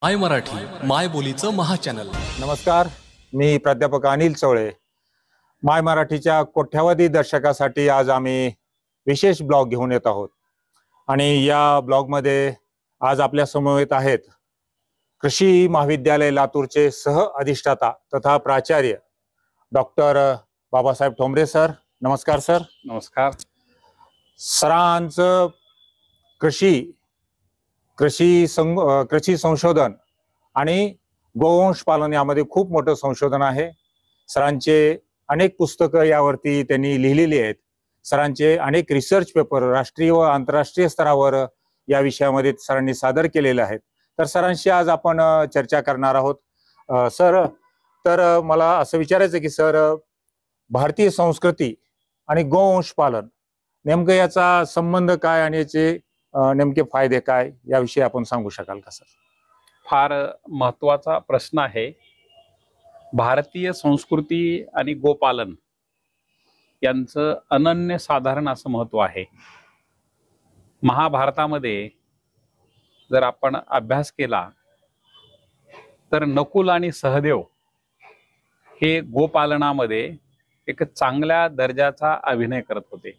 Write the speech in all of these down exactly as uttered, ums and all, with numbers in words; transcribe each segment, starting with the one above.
माय मराठी माय बोलीचं महाचॅनल. नमस्कार, मी प्राध्यापक अनिल चवळे. माय मराठीच्या कोट्यावधी दर्शकासाठी आज आम्ही विशेष ब्लॉग घेऊन येत आहोत आणि या ब्लॉगमध्ये आज आपल्या समवेत आहेत कृषी महाविद्यालय लातूरचे सह अधिष्ठाता तथा प्राचार्य डॉक्टर बाबासाहेब ठोंबरे सर. नमस्कार सर. नमस्कार. सरांचं कृषी कृषी सं कृषी संशोधन आणि गोवंश पालन यामध्ये खूप मोठं संशोधन आहे. सरांचे अनेक पुस्तकं यावरती त्यांनी लिहिलेली आहेत. सरांचे अनेक रिसर्च पेपर राष्ट्रीय व आंतरराष्ट्रीय स्तरावर या विषयामध्ये सरांनी सादर केलेले आहेत. तर सरांशी आज आपण चर्चा करणार आहोत. सर, तर मला असं विचारायचं की सर, भारतीय संस्कृती आणि गोवंश पालन नेमकं याचा संबंध काय आणि याचे नेमके फायदे काय याविषयी आपण सांगू शकाल का सर? फार महत्त्वाचा प्रश्न आहे. भारतीय संस्कृती आणि गोपालन यांचं अनन्यसाधारण असं महत्त्व आहे. महाभारतामध्ये जर आपण अभ्यास केला तर नकुल आणि सहदेव हे गोपालनामध्ये एक चांगल्या दर्जाचा अभिनय करत होते.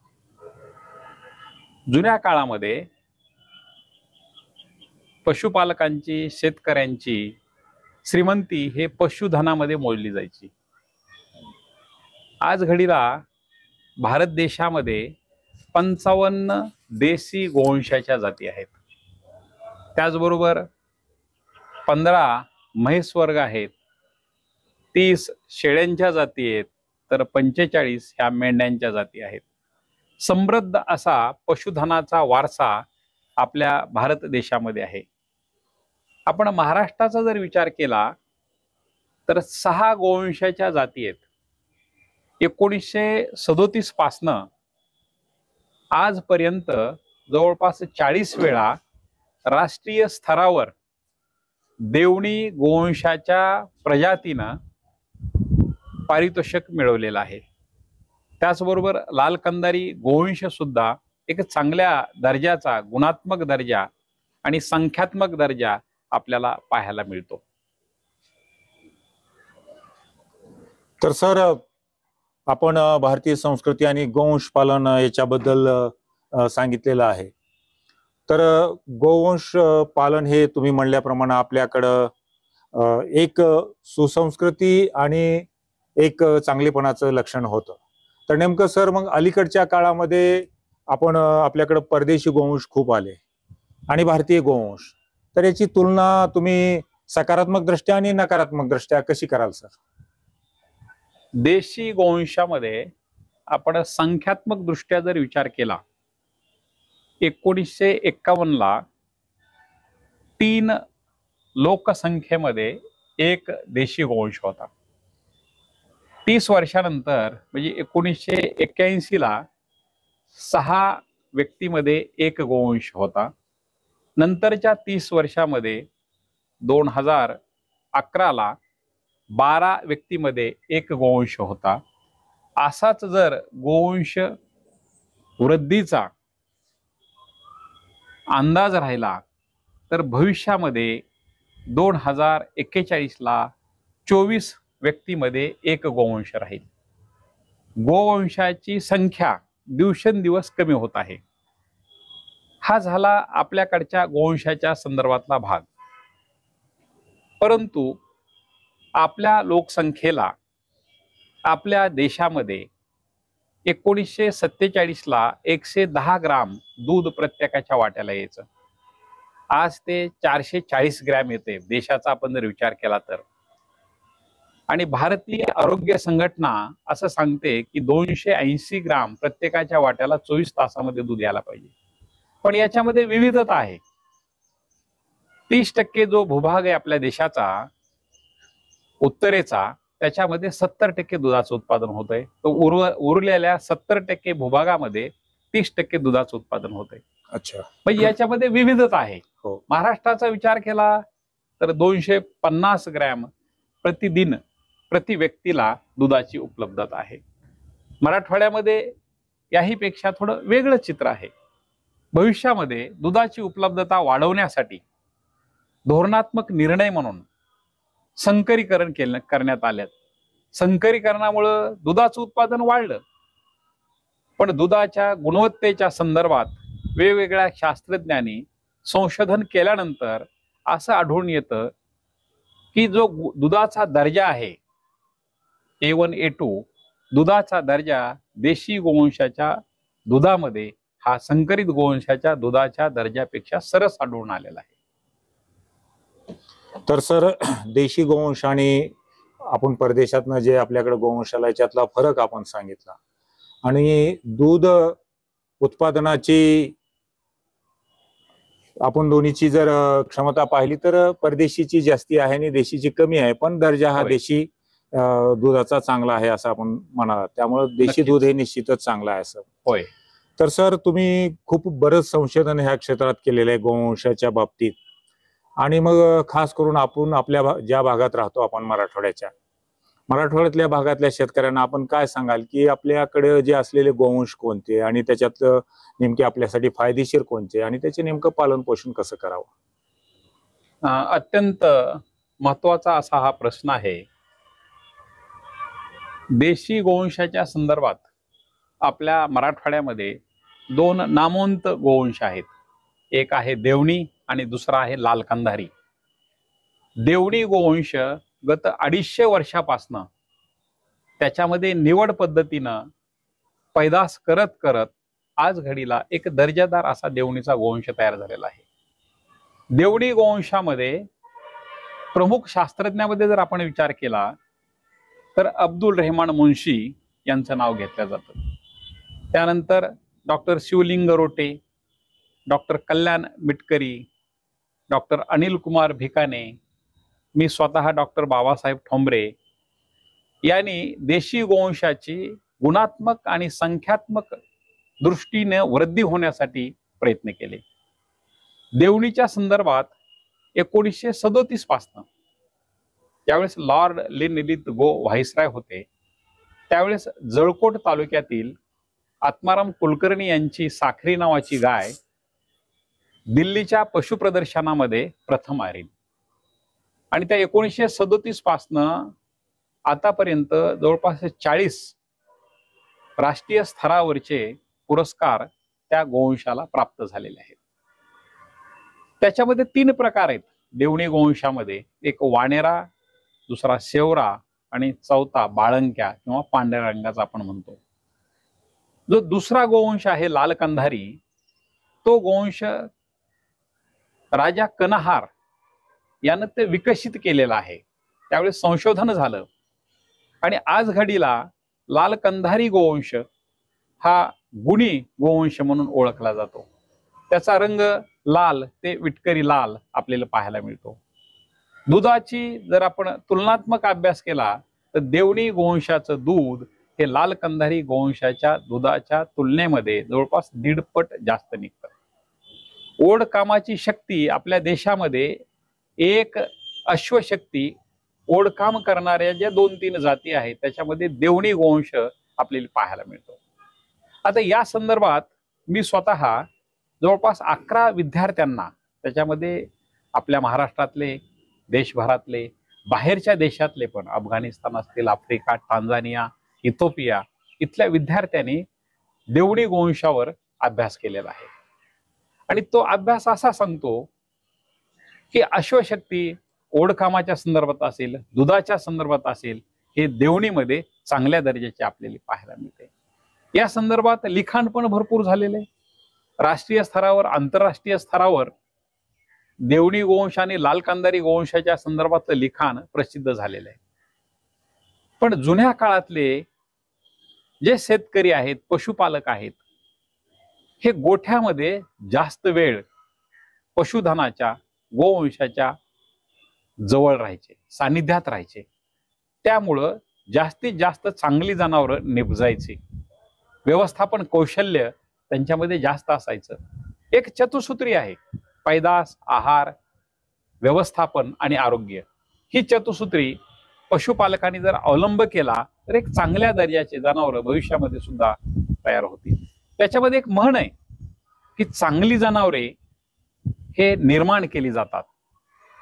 जुन्या काळामध्ये पशुपालकांची, शेतकऱ्यांची श्रीमंती हे पशुधनामध्ये मोजली जायची. आज घडीला भारत देशामध्ये पंचावन्न देशी गोवंशाच्या जाती आहेत. त्याचबरोबर पंधरा म्हैसवर्ग आहेत, तीस शेळ्यांच्या जाती आहेत, तर पंचेचाळीस ह्या मेंढ्यांच्या जाती आहेत. समृद्ध असा पशुधनाचा वारसा आपल्या भारत देशामध्ये आहे. आपण महाराष्ट्राचा जर विचार केला तर सहा गोवंशाच्या जाती आहेत. एकोणीसशे सदोतीस पासनं आजपर्यंत जवळपास चाळीस वेळा राष्ट्रीय स्तरावर देवणी गोवंशाच्या प्रजातीनं पारितोषिक मिळवलेलं आहे. त्याचबरोबर लाल कंदारी गोवंश सुद्धा एक चांगल्या दर्जाचा, गुणात्मक दर्जा आणि संख्यात्मक दर्जा आपल्याला पाहायला मिळतो. तर सर, आपण भारतीय संस्कृती आणि गोवंश पालन याच्याबद्दल सांगितलेलं आहे. तर गोवंश पालन हे तुम्ही म्हणल्याप्रमाणे आपल्याकडं एक सुसंस्कृती आणि एक चांगलेपणाचं लक्षण होतं. तर नेमकं सर, मग अलीकडच्या काळामध्ये आपण आपल्याकडे परदेशी गोवंश खूप आले आणि भारतीय गोवंश, तर याची तुलना तुम्ही सकारात्मक दृष्ट्या आणि नकारात्मक दृष्ट्या कशी कराल सर? देशी गोवंशामध्ये आपण संख्यात्मक दृष्ट्या जर विचार केला, एकोणीसशे एक्कावन्नला तीन लोकसंख्येमध्ये एक देशी गोवंश होता. तीस वर्षानंतर म्हणजे एकोणीसशे एक्क्याऐंशी ला सहा व्यक्तीमध्ये एक गोवंश होता. नंतरच्या तीस वर्षामध्ये दोन हजार अकराला बारा व्यक्तीमध्ये एक गोवंश होता. असाच जर गोवंश वृद्धीचा अंदाज राहिला तर भविष्यामध्ये दोन हजार एक्केचाळीसला चोवीस व्यक्तीमध्ये एक गोवंश राहील. गोवंशाची संख्या दिवसेंदिवस कमी होत आहे. हा झाला आपल्याकडच्या गोवंशाच्या संदर्भातला भाग. परंतु आपल्या लोकसंख्येला आपल्या देशामध्ये एकोणीसशे सत्तेचाळीसला एकशे दहा ग्राम दूध प्रत्येकाच्या वाट्याला यायचं. आज ते चारशे चाळीस ग्रॅम येते देशाचा आपण जर विचार केला तर. आणि भारतीय आरोग्य संघटना असं सांगते की दोनशे ऐंशी ग्राम प्रत्येकाच्या वाट्याला चोवीस तासामध्ये दूध यायला पाहिजे. पण याच्यामध्ये विविधता आहे. तीस टक्के जो भूभाग आहे आपल्या देशाचा उत्तरेचा, त्याच्यामध्ये सत्तर टक्के दुधाचं उत्पादन होत आहे. तो उर्व उरलेल्या सत्तर टक्के भूभागामध्ये तीस टक्के दुधाचं उत्पादन होत आहे. अच्छा, म्हणजे याच्यामध्ये विविधता आहे. हो. महाराष्ट्राचा विचार केला तर दोनशे पन्नास ग्रॅम प्रतिदिन प्रति व्यक्तीला दुधाची उपलब्धता आहे. मराठवाड्यामध्ये याहीपेक्षा थोडं वेगळं चित्र आहे. भविष्यामध्ये दुधाची उपलब्धता वाढवण्यासाठी धोरणात्मक निर्णय म्हणून संकरीकरण केलं करण्यात आल्यात. संकरीकरणामुळं दुधाचं उत्पादन वाढलं, पण दुधाच्या गुणवत्तेच्या संदर्भात वेगवेगळ्या शास्त्रज्ञांनी संशोधन केल्यानंतर असं आढळून येतं की जो दुधाचा दर्जा आहे ए वन ए टू, दुधाचा दर्जा देशी गोवंशाच्या दुधामध्ये हा संकरित गोवंशाच्या दुधाच्या दर्जापेक्षा सरस आढळून आलेला आहे. तर सर, देशी गोवंश आणि आपण परदेशातनं जे आपल्याकडे गोवंश आला याच्यातला फरक आपण सांगितला, आणि दूध उत्पादनाची आपण दोन्हीची जर क्षमता पाहिली तर परदेशीची जास्ती आहे आणि देशीची कमी आहे, पण दर्जा हा देशी दुधाचा चांगला आहे असं आपण म्हणाला. त्यामुळे देशी दूध हे निश्चितच चांगलं आहे असं. होय. तर सर, तुम्ही खूप बरंच संशोधन ह्या क्षेत्रात केलेलं आहे गोवंशाच्या बाबतीत, आणि मग खास करून आपण आपल्या ज्या भागात राहतो आपण मराठवाड्याच्या मराठवाड्यातल्या भागातल्या शेतकऱ्यांना आपण काय सांगाल की आपल्याकडे जे असलेले गोवंश कोणते आणि त्याच्यातलं नेमके आपल्यासाठी फायदेशीर कोणते आणि त्याचे नेमकं पालन पोषण कसं करावं? अत्यंत महत्वाचा असा हा प्रश्न आहे. देशी गोवंशाच्या संदर्भात आपल्या मराठवाड्यामध्ये दोन नामवंत गोवंश आहेत. एक आहे देवणी आणि दुसरा आहे लाल कंधारी. देवणी गोवंश गत अडीचशे वर्षापासनं त्याच्यामध्ये निवड पद्धतीनं पैदास करत करत आज घडीला एक दर्जादार असा देवणीचा गोवंश तयार झालेला आहे. देवणी गोवंशामध्ये प्रमुख शास्त्रज्ञामध्ये जर आपण विचार केला तर अब्दुल रहमान मुन्शी यांचं नाव घेतलं जातं. त्यानंतर doctor Shivling Rote, doctor Kalyan Mitkari, doctor Anil Kumar Bhikane, मी स्वतः डॉक्टर बाबासाहेब ठोंबरे यांनी देशी गोवंशाची गुणात्मक आणि संख्यात्मक दृष्टीने वृद्धी होण्यासाठी प्रयत्न केले. देवणीच्या संदर्भात एकोणीसशे सदोतीस पासनं ज्यावेळेस लॉर्ड लिनलित गो व्हाईसराय होते त्यावेळेस जळकोट तालुक्यातील आत्माराम कुलकर्णी यांची साखरी नावाची गाय दिल्लीच्या पशु प्रदर्शनामध्ये प्रथम आली, आणि त्या एकोणीसशे सदोतीस पासनं आतापर्यंत जवळपास चाळीस राष्ट्रीय स्तरावरचे पुरस्कार त्या गोवंशाला प्राप्त झालेले आहेत. त्याच्यामध्ये तीन प्रकार आहेत देवणी गोवंशामध्ये. एक वाणेरा, दुसरा शेवरा आणि चौथा बाळंक्या किंवा पांढऱ्या रंगाचा आपण म्हणतो. जो दुसरा गोवंश आहे लाल कंधारी, तो गोवंश राजा कनहार यानं ते विकसित केलेला आहे. त्यावेळेस संशोधन झालं आणि आज घडीला लाल कंधारी गोवंश हा गुणी गोवंश म्हणून ओळखला जातो. त्याचा रंग लाल ते विटकरी लाल आपल्याला पाहायला मिळतो. दुधाची जर आपण तुलनात्मक अभ्यास केला तर देवणी गोवंशाचं दूध हे लाल कंधारी गोवंशाच्या दुधाच्या तुलनेमध्ये जवळपास दीडपट जास्त निघतं. ओढ कामाची शक्ती आपल्या देशामध्ये एक अश्वशक्ती ओढकाम करणाऱ्या ज्या दोन तीन जाती आहेत त्याच्यामध्ये देवणी गोवंश आपल्याला पाहायला मिळतो. आता या संदर्भात मी स्वतः जवळपास अकरा विद्यार्थ्यांना, त्याच्यामध्ये आपल्या महाराष्ट्रातले, देशभरातले, बाहेरच्या देशातले पण, अफगाणिस्तान असतील, आफ्रिका, टांझानिया, इथिओपिया इथल्या विद्यार्थ्यांनी देवणी गोवंशावर अभ्यास केलेला आहे. आणि तो अभ्यास असा सांगतो की अश्वशक्ती ओढकामाच्या संदर्भात असेल, दुधाच्या संदर्भात असेल, हे देवणीमध्ये चांगल्या दर्जाचे आपल्याला पाहायला मिळते. या संदर्भात लिखाण पण भरपूर झालेले. राष्ट्रीय स्तरावर, आंतरराष्ट्रीय स्तरावर देवणी गोवंश आणि लाल कंधारी गोवंशाच्या संदर्भातलं लिखाण प्रसिद्ध झालेलं आहे. पण जुन्या काळातले जे शेतकरी आहेत, पशुपालक आहेत, हे गोठ्यामध्ये जास्त वेळ पशुधनाच्या, गोवंशाच्या जवळ राहायचे, सानिध्यात राहायचे. त्यामुळं जास्तीत जास्त चांगली जनावरं निपजायची. व्यवस्थापन कौशल्य त्यांच्यामध्ये जास्त असायचं. एक चतुसूत्री आहे, पैदास, आहार, व्यवस्थापन आणि आरोग्य. ही चतुसूत्री पशुपालकांनी जर अवलंब केला तर एक चांगल्या दर्जाचे जनावरं भविष्यामध्ये सुद्धा तयार होतील. त्याच्यामध्ये एक म्हण आहे की चांगली जनावरे हे निर्माण केली जातात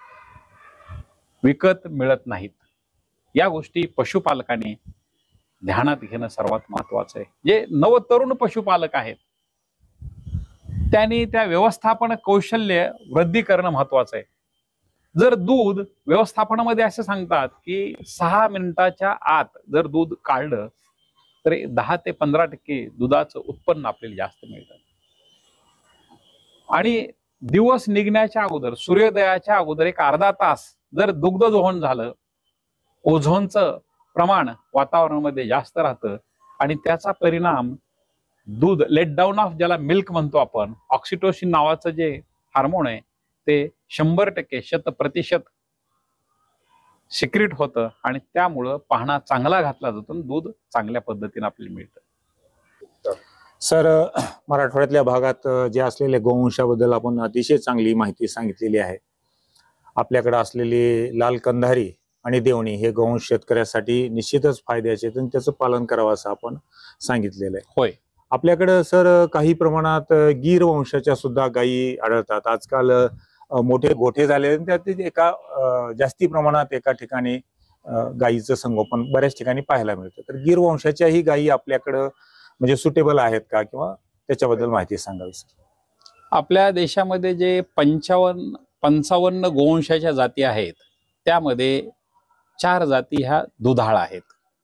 विकत मिळत नाहीत. या गोष्टी पशुपालकाने ध्यानात घेणं सर्वात महत्वाचं आहे. जे नवतरुण पशुपालक आहेत त्यांनी त्या व्यवस्थापन कौशल्य वृद्धी करणं महत्वाचं आहे. जर दूध व्यवस्थापनामध्ये असं सांगतात की सहा मिनिटाच्या आत जर दूध काढलं तर दहा ते पंधरा टक्के दुधाचं उत्पन्न आपल्याला जास्त मिळतं. आणि दिवस निघण्याच्या अगोदर, सूर्योदयाच्या अगोदर एक अर्धा तास जर दुग्ध दोहन झालं, ओझोनचं प्रमाण वातावरणामध्ये जास्त राहतं आणि त्याचा परिणाम दूध लेट डाऊन ऑफ, ज्याला मिल्क म्हणतो आपण, ऑक्सिटोसिन नावाचं जे हार्मोन आहे ते शंभर टक्के शत प्रतिशत सिक्रिट होतं आणि त्यामुळं पाहणा चांगला घातला जातो, दूध चांगल्या पद्धतीने आपल्याला मिळतं. सर, मराठवाड्यातल्या भागात जे असलेल्या गोवंशाबद्दल आपण अतिशय चांगली माहिती सांगितलेली आहे. आपल्याकडे असलेली लाल कंधारी आणि देवणी हे गोवंश शेतकऱ्यासाठी निश्चितच फायद्याचे आणि त्याचं पालन करावं असं आपण सांगितलेलं आहे. होय, आपल्याकडे सर काही प्रमाणात गीर वंशाच्या सुद्धा गायी आढळतात. आजकाल मोठे गोठे झाले, त्यात एका जास्ती प्रमाणात एका ठिकाणी गायीचं संगोपन बऱ्याच ठिकाणी पाहायला मिळतं. तर गीर वंशाच्याही गायी आपल्याकडं म्हणजे सुटेबल आहेत का, किंवा त्याच्याबद्दल माहिती सांगावी सर. आपल्या देशामध्ये जे पंचावन्न पंचावन्न गोवंशाच्या जाती आहेत त्यामध्ये चार जाती ह्या दुधाळ आहेत,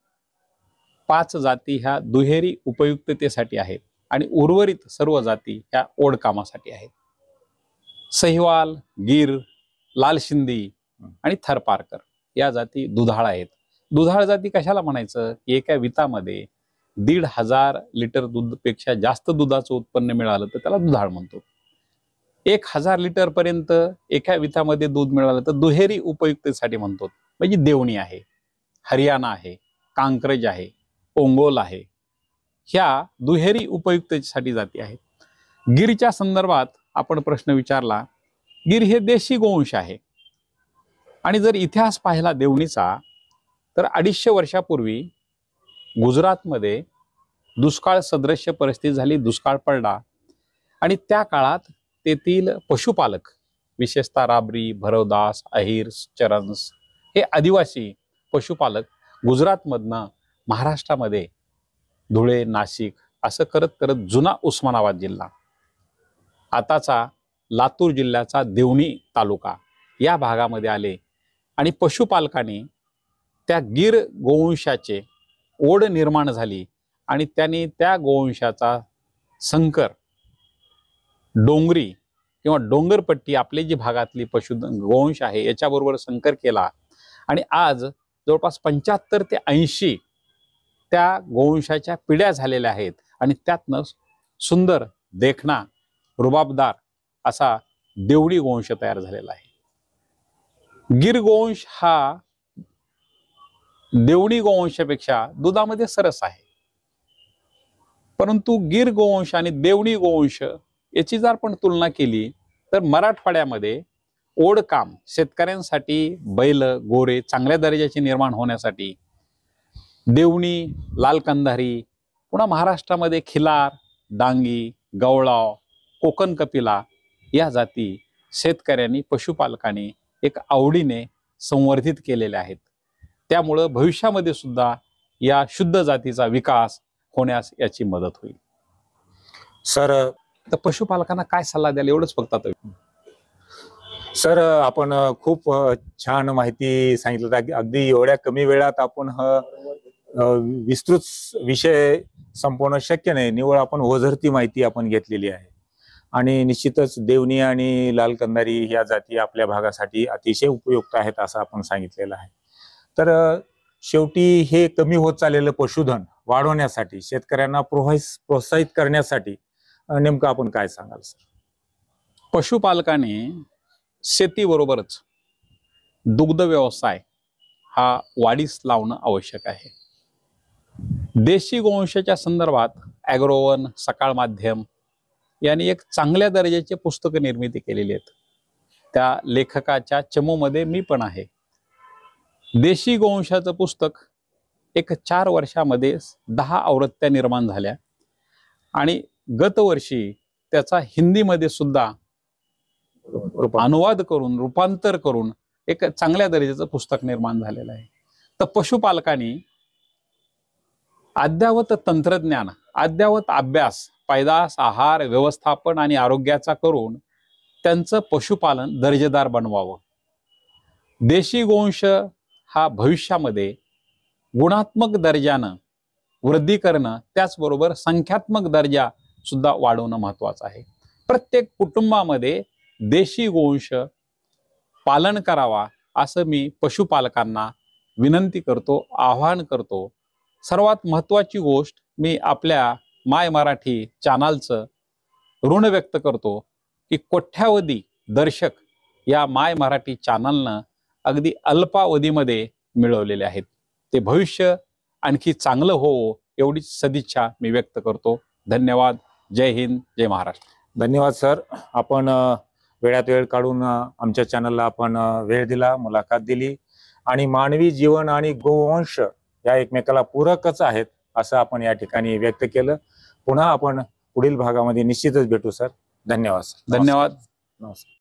पाच जाती ह्या दुहेरी उपयुक्ततेसाठी आहेत आणि उर्वरित सर्व जाती ह्या ओढकामासाठी आहेत. सहिवाल, गीर, लाल शिंदी आणि थरपारकर या जाती दुधाळ आहेत. दुधाळ जाती कशाला म्हणायचं? एका वितामध्ये दीड हजार लिटर दूधपेक्षा जास्त दुधाचं उत्पन्न मिळालं तर त्याला दुधाळ म्हणतो. एक हजार लिटर पर्यंत एका वितामध्ये दूध मिळालं तर दुहेरी उपयुक्ततेसाठी म्हणतो. म्हणजे देवणी आहे, हरियाणा आहे, कांक्रेज आहे, ओंगोल आहे, ह्या दुहेरी उपयुक्ततेसाठी जाती आहेत. गिरच्या संदर्भात आपण प्रश्न विचारला. गिर हे देशी गोवंश आहे आणि जर इतिहास पाहिला देवणीचा तर अडीचशे वर्षापूर्वी गुजरातमध्ये दुष्काळ सदृश्य परिस्थिती झाली, दुष्काळ पडला आणि त्या काळात तेथील पशुपालक, विशेषतः राबरी, भरवदास, अहिर, चरन्स हे आदिवासी पशुपालक गुजरातमधनं महाराष्ट्रामध्ये धुळे, नाशिक असं करत करत जुना उस्मानाबाद जिल्हा, आताचा लातूर जिल्ह्याचा देवणी तालुका या भागामध्ये आले आणि पशुपालकांनी त्या गीर गोवंशाचे ओढ निर्माण झाली आणि त्यांनी त्या गोवंशाचा संकर डोंगरी किंवा डोंगरपट्टी आपली जी भागातली पशु गोवंश आहे याच्याबरोबर संकर केला आणि आज जवळपास पंच्याहत्तर ते ऐंशी त्या गोवंशाच्या पिढ्या झालेल्या आहेत आणि त्यातनं सुंदर, देखणा, रुबाबदार असा देवडी गोवंश तयार झालेला आहे. गिर गोवंश हा देवणी गोवंशापेक्षा दुधामध्ये सरस आहे, परंतु गिर गोवंश आणि देवणी गोवंश याची जर आपण तुलना केली तर मराठवाड्यामध्ये ओढकाम शेतकऱ्यांसाठी बैल, गोरे चांगल्या दर्जाचे निर्माण होण्यासाठी देवणी, लाल कंधारी, पुन्हा महाराष्ट्रामध्ये खिलार, डांगी, गवळाव, कोकण कपिला या जाती शेतकऱ्यांनी, पशुपालकांनी एक आवडीने संवर्धित केलेल्या आहेत. त्यामुळं भविष्यामध्ये सुद्धा या शुद्ध जातीचा विकास होण्यास याची मदत होईल. सर, तर पशुपालकांना काय सल्ला द्याल एवढंच फक्त आता. सर, आपण खूप छान माहिती सांगितलं. अगदी एवढ्या कमी वेळात आपण हा विस्तृत विषय संपवणं शक्य नाही. निवळ आपण ओझरती माहिती आपण घेतलेली आहे आणि निश्चितच देवणी आणि लाल कंधारी या जाती आपल्या भागासाठी अतिशय उपयुक्त आहेत असं आपण सांगितलेलं आहे. तर शेवटी हे कमी होत चाललेलं पशुधन वाढवण्यासाठी, शेतकऱ्यांना प्रोत्साहित करण्यासाठी नेमकं आपण काय सांगाल सर? पशुपालकाने शेतीबरोबरच दुग्ध व्यवसाय हा वाढीस लावणं आवश्यक आहे. देशी गोवंशाच्या संदर्भात ॲग्रोवन, सकाळ माध्यम यांनी एक चांगल्या दर्जाचे पुस्तक निर्मिती केलेली आहेत. त्या लेखकाच्या चमूमध्ये मी पण आहे. देशी गोवंशाचं पुस्तक एक चार वर्षामध्ये दहा आवृत्त्या निर्माण झाल्या आणि गतवर्षी त्याचा हिंदीमध्ये सुद्धा अनुवाद करून, रूपांतर करून एक चांगल्या दर्जाचं पुस्तक निर्माण झालेलं आहे. तर पशुपालकांनी अद्ययावत तंत्रज्ञान, अद्ययावत अभ्यास, पैदास, आहार, व्यवस्थापन आणि आरोग्याचा करून त्यांचं पशुपालन दर्जेदार बनवावं. देशी गोवंश हा भविष्यामध्ये गुणात्मक दर्जानं वृद्धी करणं, त्याचबरोबर संख्यात्मक दर्जा सुद्धा वाढवणं महत्वाचं आहे. प्रत्येक कुटुंबामध्ये देशी गोवंश पालन करावा असं मी पशुपालकांना विनंती करतो, आवाहन करतो. सर्वात महत्वाची गोष्ट, मी आपल्या माय मराठी चॅनलचं ऋण व्यक्त करतो की कोट्यावधी दर्शक या माय मराठी चॅनलनं अगदी अल्पावधीमध्ये मिळवलेले आहेत. ते भविष्य आणखी चांगलं हो एवढीच सदिच्छा मी व्यक्त करतो. धन्यवाद. जय हिंद, जय महाराष्ट्र. धन्यवाद सर. आपण अ, वेळात वेळ काढून अ, आमच्या चॅनलला आपण अ, वेळ दिला, मुलाखत दिली आणि मानवी जीवन आणि गोवंश या एकमेकाला पूरकच आहेत असं आपण या ठिकाणी व्यक्त केलं. पुन्हा आपण पुढील भागामध्ये निश्चितच भेटू सर. धन्यवाद सर. धन्यवाद. नमस्कार.